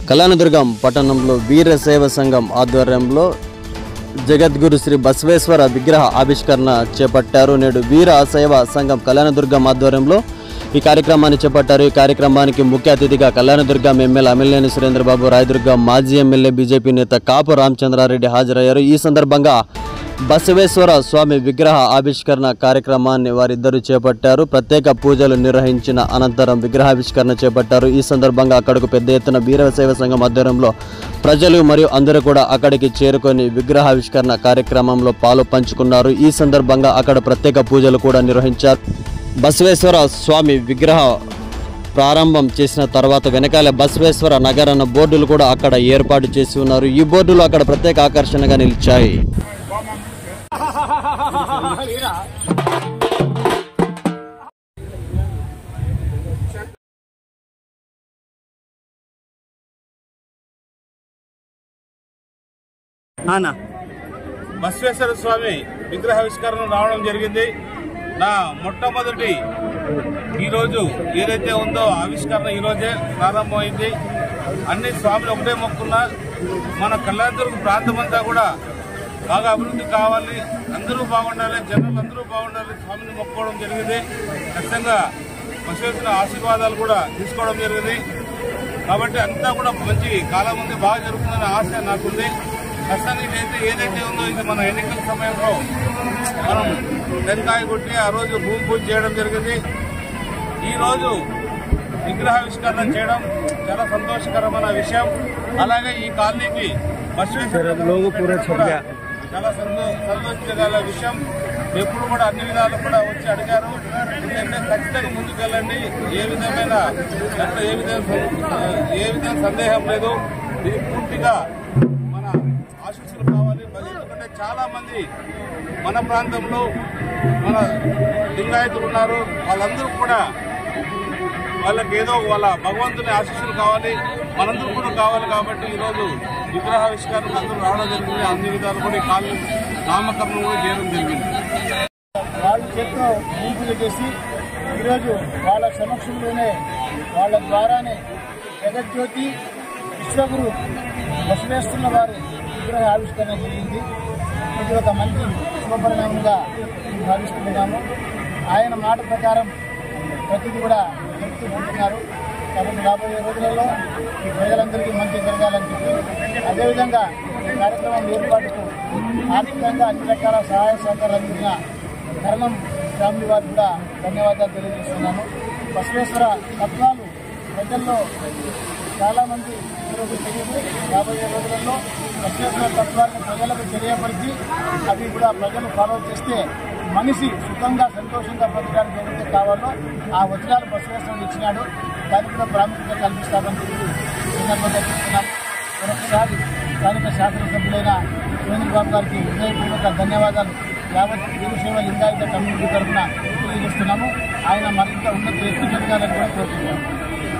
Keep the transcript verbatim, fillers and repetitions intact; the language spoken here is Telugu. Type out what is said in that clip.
కళ్యాణదుర్గం పట్టణంలో వీరశైవ సంఘం ఆధ్వర్యంలో జగద్గురు శ్రీ బసవేశ్వర విగ్రహ ఆవిష్కరణ చేపట్టారు. నేడు వీర శైవ సంఘం కళ్యాణదుర్గం ఆధ్వర్యంలో ఈ కార్యక్రమాన్ని చేపట్టారు. ఈ కార్యక్రమానికి ముఖ్య అతిథిగా కళ్యాణదుర్గం ఎమ్మెల్యే అమిలినేని సురేంద్రబాబు, రాయదుర్గం మాజీ ఎమ్మెల్యే బీజేపీ నేత కాపు రామచంద్రారెడ్డి హాజరయ్యారు. ఈ సందర్భంగా బసవేశ్వర స్వామి విగ్రహ ఆవిష్కరణ కార్యక్రమాన్ని వారిద్దరూ చేపట్టారు. ప్రత్యేక పూజలు నిర్వహించిన అనంతరం విగ్రహావిష్కరణ చేపట్టారు. ఈ సందర్భంగా అక్కడకు పెద్ద ఎత్తున వీరశైవ సంఘం ఆధ్వర్యంలో ప్రజలు మరియు అందరూ కూడా అక్కడికి చేరుకొని విగ్రహావిష్కరణ కార్యక్రమంలో పాలు పంచుకున్నారు. ఈ సందర్భంగా అక్కడ ప్రత్యేక పూజలు కూడా నిర్వహించారు. బసవేశ్వర స్వామి విగ్రహ ప్రారంభం చేసిన తర్వాత వెనకాల బసవేశ్వర నగర్ అన్న బోర్డులు కూడా అక్కడ ఏర్పాటు చేసి ఉన్నారు. ఈ బోర్డులు అక్కడ ప్రత్యేక ఆకర్షణగా నిలిచాయి. బసవేశ్వర స్వామి విగ్రహావిష్కరణ రావడం జరిగింది. నా మొట్టమొదటి ఈరోజు ఏదైతే ఉందో ఆవిష్కరణ ఈరోజే ప్రారంభమైంది. అన్ని స్వాములు ఒకటే మొక్కున్నా మన కళ్యాణదుర్గం ప్రాంతం అంతా కూడా బాగా అభివృద్ధి కావాలి, అందరూ బాగుండాలి, జనాలు అందరూ బాగుండాలి, స్వామిని మొక్కుకోవడం జరిగింది. ఖచ్చితంగా బసవేశ్వర ఆశీర్వాదాలు కూడా తీసుకోవడం జరిగింది. కాబట్టి అంతా కూడా మంచి కాలం ఉంది, బాగా జరుగుతుందనే ఆశ నాకుంది. ఖచ్చితంగా అయితే ఏదైతే ఉందో ఇది మన ఎన్నికల సమయంలో మనం టెంకాయ కొట్టి ఆ రోజు భూమి పూజ చేయడం జరిగింది. ఈరోజు విగ్రహావిష్కరణ చేయడం చాలా సంతోషకరమైన విషయం. అలాగే ఈ కాలనీకి బసవేశ్వర చాలా సంతోషించగల విషయం. ఎప్పుడు కూడా అన్ని విధాలు కూడా వచ్చి అడిగారు. ఎందుకంటే ఖచ్చితంగా ముందుకు వెళ్ళండి, ఏ విధమైన ఏ విధంగా ఏ విధంగా సందేహం లేదు. ఇది పూర్తిగా మన ఆశీస్సులు కావాలి. ఎందుకంటే చాలా మంది మన ప్రాంతంలో మన లింగాయతులు ఉన్నారు. వాళ్ళందరూ కూడా వాళ్ళకి ఏదో వాళ్ళ భగవంతుని ఆశీస్సులు కావాలి, మనందరూ కూడా కావాలి. కాబట్టి ఈరోజు విగ్రహావిష్కరణ అందరూ రావడం జరిగింది. అన్ని విధాలు కూడా ఈ కాలనీ నామకరణం కూడా చేయడం జరిగింది. వాళ్ళ చేతిలో పూజలు చేసి ఈరోజు వాళ్ళ సమక్షంలోనే వాళ్ళ ద్వారానే జగజ్యోతి విశ్వగురు బసవేశ్వరుల వారి విగ్రహ ఆవిష్కరణ జరిగింది. ఇది ఒక మంచి శుభపరిణామంగా భావిస్తున్నాము. ఆయన మాట ప్రకారం ప్రతిదీ కూడా చెప్తూ ఉంటున్నారు. కాబట్టి రాబోయే రోజులలో ఈ ప్రజలందరికీ మంచి జరగాలని చెప్పి అదేవిధంగా ఈ కార్యక్రమం ఏర్పాటుకు ఆర్థికంగా అన్ని రకాల సహాయ సహకారాలు అందించిన కరణం ఫ్యామిలీ వారికి కూడా ధన్యవాదాలు తెలియజేస్తున్నాను. బసవేశ్వర తత్వాలు ప్రజల్లో చాలామంది ఈరోజు తెలియదు. రాబోయే రోజులలో బసవేశ్వర తత్వాలను ప్రజలకు తెలియపరిచి అవి కూడా ప్రజలు ఫాలో చేస్తే మనిషి సుఖంగా సంతోషంగా బ్రతకడానికి ఏదైతే కావాలో ఆ వచనాలు బసవేశ్వరుడు ఇచ్చినాడు. దానికి కూడా ప్రాముఖ్యత కల్పిస్తామని చెప్పి సందర్భంగా చెప్తున్నాం. మరొకసారి స్థానిక శాసనసభ్యులైన సురేంద్రబాబు గారికి హృదయపూర్వక ధన్యవాదాలు యావత్ వీరశైవ లింగాయత కమ్యూనిటీ తరఫున తెలియజేస్తున్నాము. ఆయన మరింత ఉన్నత ఎత్తు జరగాలని కూడా కోరుతున్నాము.